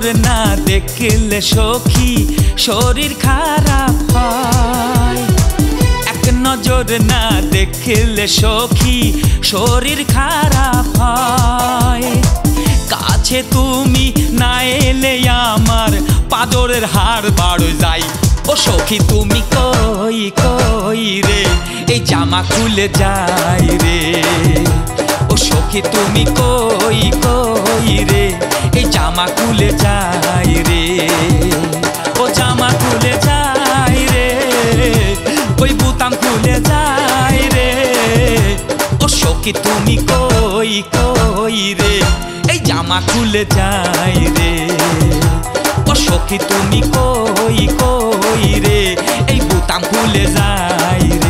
না দেখলে সখী শরীর খারাপ হয়। এক নজর না দেখলে সখী শরীর খারাপ হয়। কাছে তুমি না এলে আমার পাজরের হাড় বাড় যায়। ও সখী তুমি কই কই রে, এই জামা খুলে যায় রে। ও সখী তুমি কই কই রে, এই জামা খুলে যায় রে। ও জামা খুলে যায় রে, ওই বুতাম খুলে যায় রে। ও সখী তুমি কই কই রে, এই জামা খুলে যায় রে। ও সখী তুমি কই কই রে, এই বুতাম খুলে যায় রে।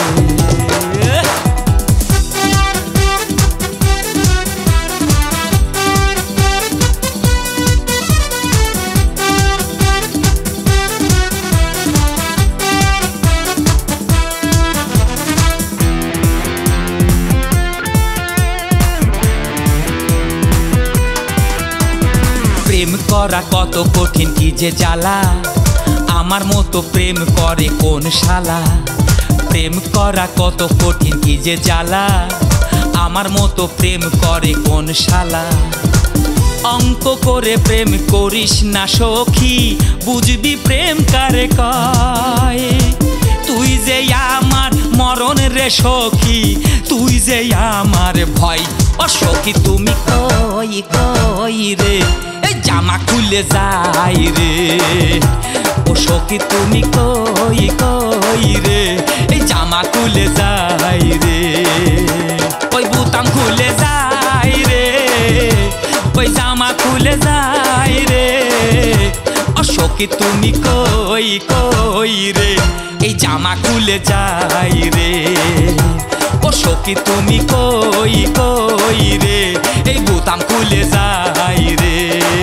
প্রেম করা কত কঠিন কি যে জ্বালা, আমার মতো প্রেম করে কোন শালা। প্রেম করা কত কঠিন কি যে জ্বালা, আমার মতো প্রেম করে কোন শালা। অঙ্ক করে প্রেম করিস না সখী, বুঝবি প্রেম কারে কয়। তুই যে আমার মরণ রে সখী, তুই যে আমার ভয়। ও সখী তুমি কই কই রে, এই জামা খুলে যায় রে। ও সখী তুমি কই কই রে, এই জামা খুলে যায় রে। ওই বুতাম খুলে যায় রে, ওই জামা খুলে যায় রে। ও সখী তুমি কই কই রে, এই জামা খুলে যায় রে। ও সখী তুমি কই কই রে, এই বুতাম খুলে যায় রে।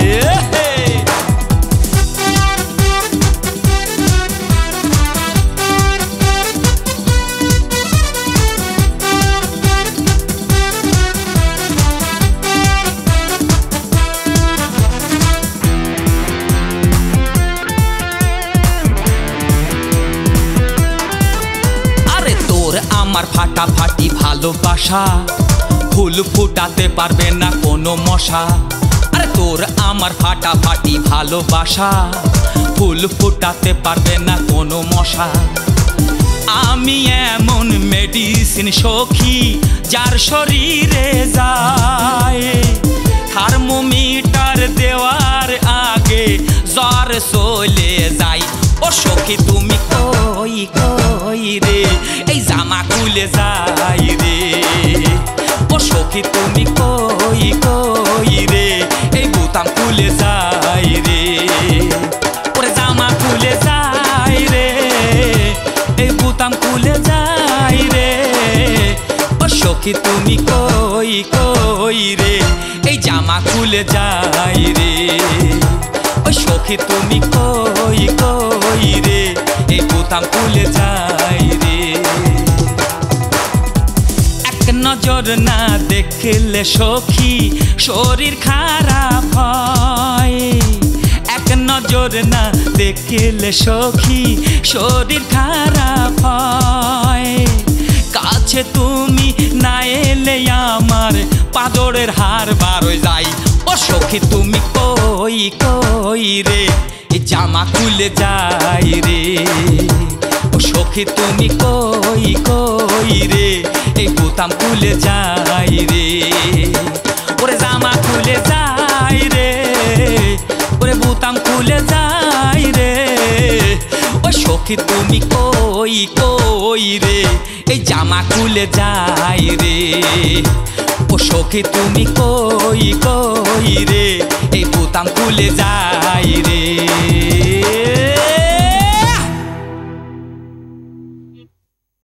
আমার ফাটাফাটি ভালোবাসা, ফুল ফুটাতে পারবে না কোনো মশা। আরে তোর আমার ফাটাফাটি ভালোবাসা, ফুল ফুটাতে পারবে না কোনো মশা। আমি এমন মেডিসিন সখী, যার শরীরে যায়। থার্মোমিটার দেওয়ার আগে জ্বর চলে যায়। ও সখী তুমি কই কই রে, এই জামা খুলে যায় রে। ও সখী তুমি কই কই রে, এই বুতাম খুলে যায় রে। ওরে জামা খুলে যায় রে, এই বুতাম খুলে যায় রে। ও সখী তুমি কই কই রে, এই জামা খুলে যায় রে। ও সখী তুমি কই কই রে, এই বুতাম খুলে যায় রে। এক নজর না দেখলে সখী শরীর খারাপ হয়। এক নজর না দেখলে সখী শরীর খারাপ হয়। কাছে তুমি না এলে আমার পাজরের হাড় বার যায়। ও সখী তুমি কই কই রে, এই জামা খুলে যায় রে। ও সখী তুমি কই কই রে, এই বুতাম খুলে যায় রে। ওরে জামা খুলে যায় রে, ওরে বুতাম খুলে যায় রে। ও সখী তুমি কই কই রে, এই জামা খুলে যায় রে। ও সখী তুমি কই কই রে, এই বুতাম খুলে যায় রে।